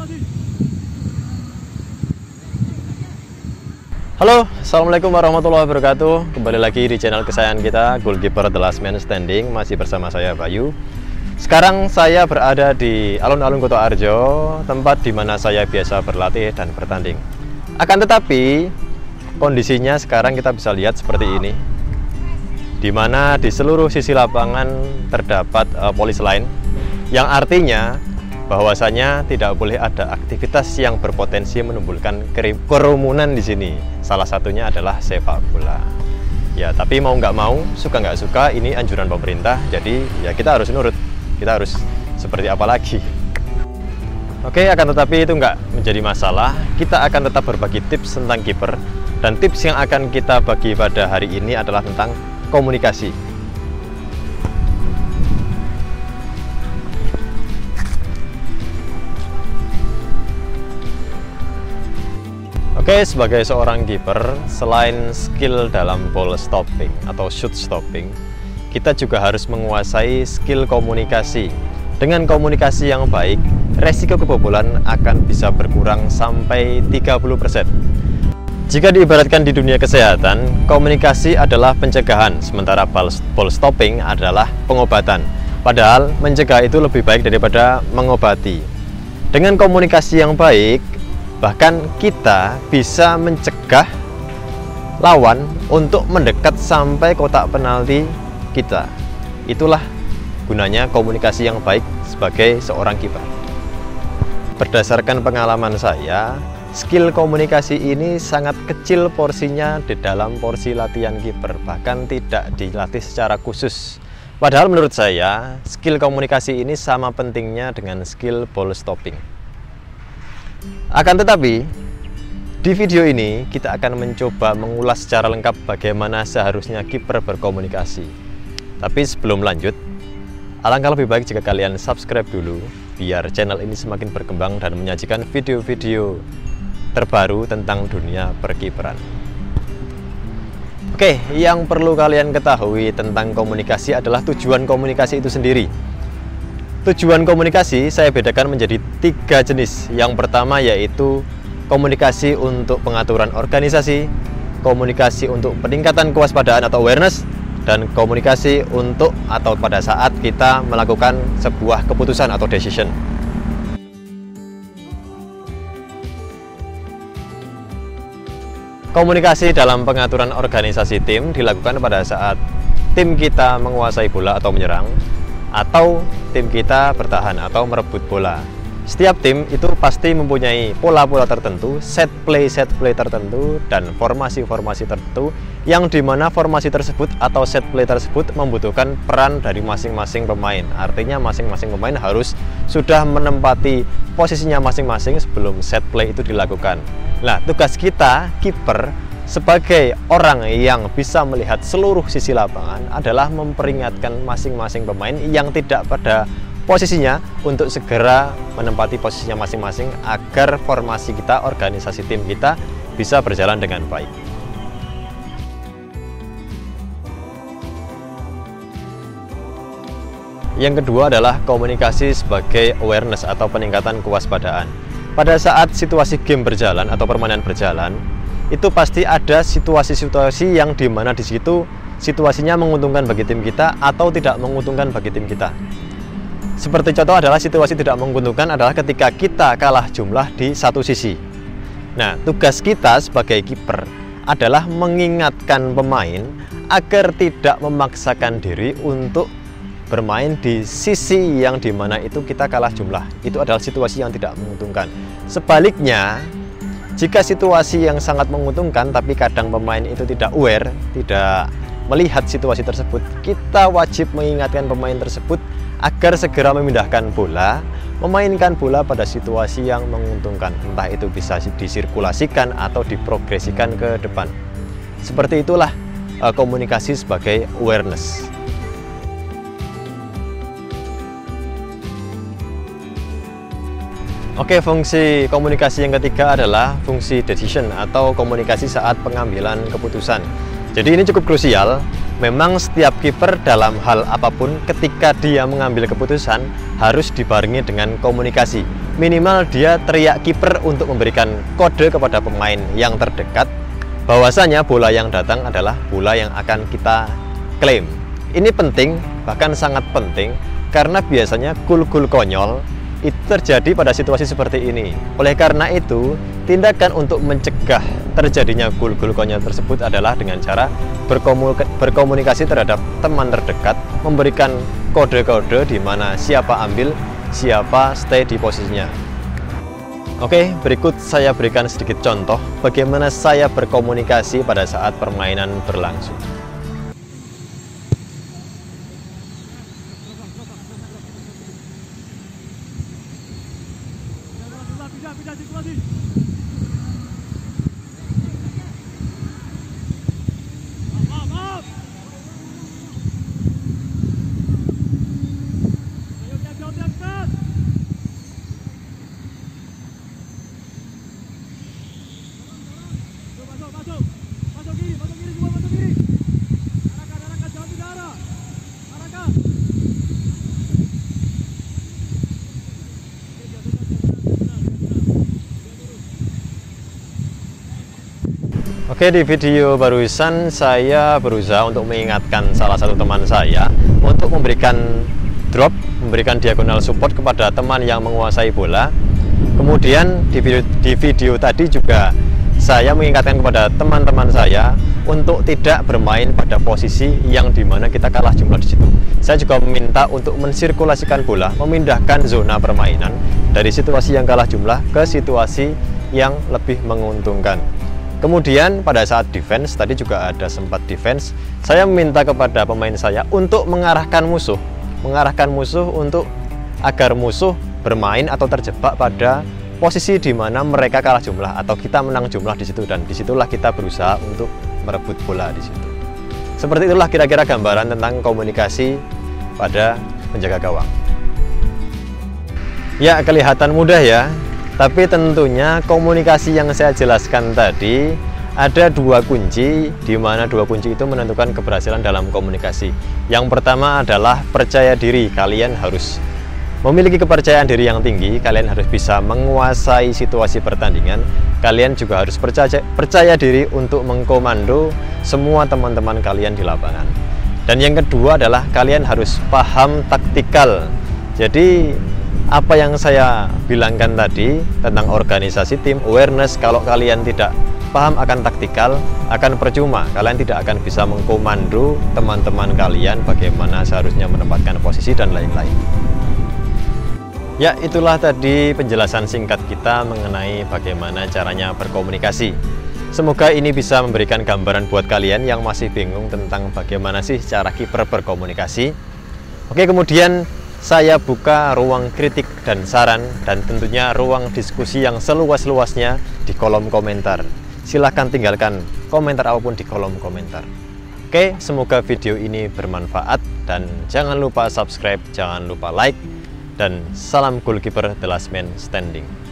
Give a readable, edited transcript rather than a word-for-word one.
Halo, assalamualaikum warahmatullahi wabarakatuh. Kembali lagi di channel kesayangan kita, Goalkeeper The Last Man Standing. Masih bersama saya, Bayu. Sekarang saya berada di alun-alun Kota Arjo, tempat di mana saya biasa berlatih dan bertanding. Akan tetapi, kondisinya sekarang kita bisa lihat seperti ini, di mana di seluruh sisi lapangan terdapat polis line, yang artinya bahwasanya tidak boleh ada aktivitas yang berpotensi menimbulkan kerumunan di sini. Salah satunya adalah sepak bola. Ya, tapi mau nggak mau, suka nggak suka, ini anjuran pemerintah. Jadi ya kita harus nurut. Kita harus seperti apa lagi? Oke, akan tetapi itu nggak menjadi masalah. Kita akan tetap berbagi tips tentang kiper. Dan tips yang akan kita bagi pada hari ini adalah tentang komunikasi. Oke, sebagai seorang kiper, selain skill dalam ball stopping atau shoot stopping, kita juga harus menguasai skill komunikasi. Dengan komunikasi yang baik, resiko kebobolan akan bisa berkurang sampai 30%. Jika diibaratkan di dunia kesehatan, komunikasi adalah pencegahan, sementara ball stopping adalah pengobatan. Padahal, mencegah itu lebih baik daripada mengobati. Dengan komunikasi yang baik, bahkan kita bisa mencegah lawan untuk mendekat sampai kotak penalti kita. Itulah gunanya komunikasi yang baik sebagai seorang kiper. Berdasarkan pengalaman saya, skill komunikasi ini sangat kecil porsinya di dalam porsi latihan kiper, bahkan tidak dilatih secara khusus. Padahal menurut saya, skill komunikasi ini sama pentingnya dengan skill ball stopping. Akan tetapi, di video ini kita akan mencoba mengulas secara lengkap bagaimana seharusnya kiper berkomunikasi. Tapi sebelum lanjut, alangkah lebih baik jika kalian subscribe dulu, biar channel ini semakin berkembang dan menyajikan video-video terbaru tentang dunia perkiperan. Oke, yang perlu kalian ketahui tentang komunikasi adalah tujuan komunikasi itu sendiri. Tujuan komunikasi saya bedakan menjadi 3 jenis. Yang pertama yaitu komunikasi untuk pengaturan organisasi, komunikasi untuk peningkatan kewaspadaan atau awareness, dan komunikasi untuk atau pada saat kita melakukan sebuah keputusan atau decision. Komunikasi dalam pengaturan organisasi tim dilakukan pada saat tim kita menguasai bola atau menyerang, atau tim kita bertahan atau merebut bola. Setiap tim itu pasti mempunyai pola-pola tertentu, set play tertentu, dan formasi-formasi tertentu, yang dimana formasi tersebut atau set play tersebut membutuhkan peran dari masing-masing pemain. Artinya masing-masing pemain harus sudah menempati posisinya masing-masing sebelum set play itu dilakukan. Nah, tugas kita, kiper, sebagai orang yang bisa melihat seluruh sisi lapangan adalah memperingatkan masing-masing pemain yang tidak pada posisinya untuk segera menempati posisinya masing-masing agar formasi kita, organisasi tim kita bisa berjalan dengan baik. Yang kedua adalah komunikasi sebagai awareness atau peningkatan kewaspadaan. Pada saat situasi game berjalan atau permainan berjalan, itu pasti ada situasi-situasi yang dimana di situ situasinya menguntungkan bagi tim kita atau tidak menguntungkan bagi tim kita. Seperti contoh adalah situasi tidak menguntungkan adalah ketika kita kalah jumlah di satu sisi. Nah, tugas kita sebagai kiper adalah mengingatkan pemain agar tidak memaksakan diri untuk bermain di sisi yang dimana itu kita kalah jumlah. Itu adalah situasi yang tidak menguntungkan. Sebaliknya, jika situasi yang sangat menguntungkan tapi kadang pemain itu tidak aware, tidak melihat situasi tersebut, kita wajib mengingatkan pemain tersebut agar segera memindahkan bola, memainkan bola pada situasi yang menguntungkan. Entah itu bisa disirkulasikan atau diprogresikan ke depan. Seperti itulah komunikasi sebagai awareness. Oke, fungsi komunikasi yang ketiga adalah fungsi decision atau komunikasi saat pengambilan keputusan. Jadi ini cukup krusial. Memang setiap kiper dalam hal apapun ketika dia mengambil keputusan harus dibarengi dengan komunikasi. minimal dia teriak kiper untuk memberikan kode kepada pemain yang terdekat bahwasanya bola yang datang adalah bola yang akan kita klaim. Ini penting, bahkan sangat penting, karena biasanya gol-gol konyol itu terjadi pada situasi seperti ini. Oleh karena itu, tindakan untuk mencegah terjadinya gol-gol konyol tersebut adalah dengan cara berkomunikasi terhadap teman terdekat, memberikan kode-kode di mana siapa ambil, siapa stay di posisinya. Oke, berikut saya berikan sedikit contoh bagaimana saya berkomunikasi pada saat permainan berlangsung. Oke, di video barusan saya berusaha untuk mengingatkan salah satu teman saya untuk memberikan drop, memberikan diagonal support kepada teman yang menguasai bola. Kemudian di video tadi juga saya mengingatkan kepada teman-teman saya untuk tidak bermain pada posisi yang dimana kita kalah jumlah di situ. Saya juga meminta untuk mensirkulasikan bola, memindahkan zona permainan dari situasi yang kalah jumlah ke situasi yang lebih menguntungkan. Kemudian pada saat defense, tadi juga ada sempat defense, saya meminta kepada pemain saya untuk mengarahkan musuh untuk agar musuh bermain atau terjebak pada posisi di mana mereka kalah jumlah atau kita menang jumlah di situ, dan disitulah kita berusaha untuk merebut bola di situ. Seperti itulah kira-kira gambaran tentang komunikasi pada penjaga gawang. Ya, kelihatan mudah ya. Tapi tentunya komunikasi yang saya jelaskan tadi ada dua kunci, di mana dua kunci itu menentukan keberhasilan dalam komunikasi. Yang pertama adalah percaya diri. Kalian harus memiliki kepercayaan diri yang tinggi, kalian harus bisa menguasai situasi pertandingan, kalian juga harus percaya diri untuk mengkomando semua teman-teman kalian di lapangan. Dan yang kedua adalah kalian harus paham taktikal. Jadi apa yang saya bilangkan tadi tentang organisasi tim, awareness, kalau kalian tidak paham akan taktikal, akan percuma. Kalian tidak akan bisa mengkomando teman-teman kalian bagaimana seharusnya menempatkan posisi dan lain-lain. Ya, itulah tadi penjelasan singkat kita mengenai bagaimana caranya berkomunikasi. Semoga ini bisa memberikan gambaran buat kalian yang masih bingung tentang bagaimana sih cara kiper berkomunikasi. Oke, kemudian saya buka ruang kritik dan saran, dan tentunya ruang diskusi yang seluas-luasnya di kolom komentar. Silahkan tinggalkan komentar apapun di kolom komentar. Oke, semoga video ini bermanfaat, dan jangan lupa subscribe, jangan lupa like, dan salam goalkeeper The Last Man Standing.